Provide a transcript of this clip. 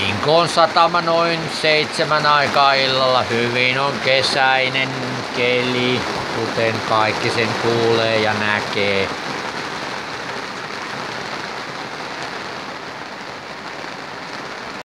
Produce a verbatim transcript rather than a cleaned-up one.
Inkon satama noin seitsemän aikaa illalla. Hyvin on kesäinen keli, kuten kaikki sen kuulee ja näkee.